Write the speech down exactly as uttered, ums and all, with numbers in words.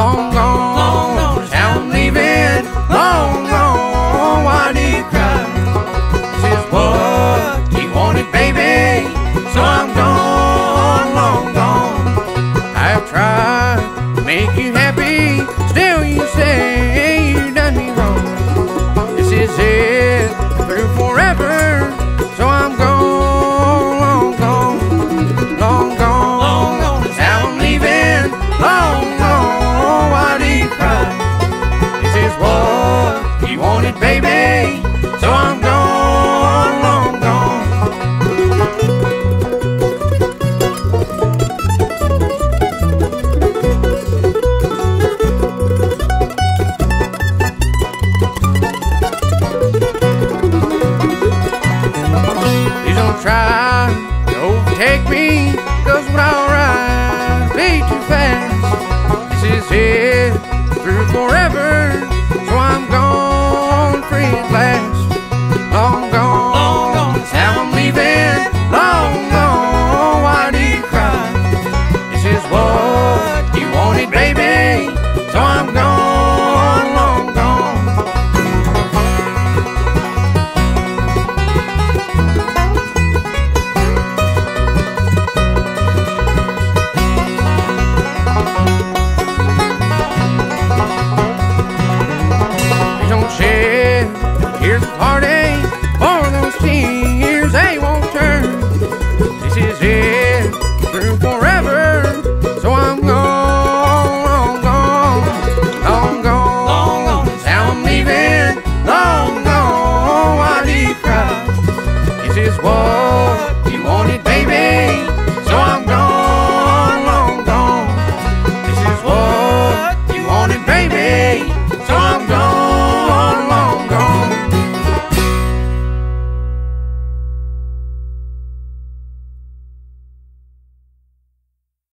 long gone, long gone is how I'm leaving. Long gone, why do you cry? This is what you wanted, baby, so I'm gone, long gone. I've tried to make you happy, still you say you done me wrong. This is it, through forever, so I'm gone, long gone, long gone, long gone is how I'm leaving. Long gone, why do you cry? This is what you wanted, baby, so I'm gone, long gone. Please don't try to overtake me, cause when I ride way too fast. This is it, through forever, so I'm gone free at last. Long gone, long gone is how I'm leaving. Long gone, why do you cry? This is what you wanted, baby, so I'm gone, long gone. Please don't shed tears of heartache, for those tears they won't turn. This is it, through forever, so I'm gone, long gone, long gone, long gone is how I'm leaving. Long gone, why do you cry? This is what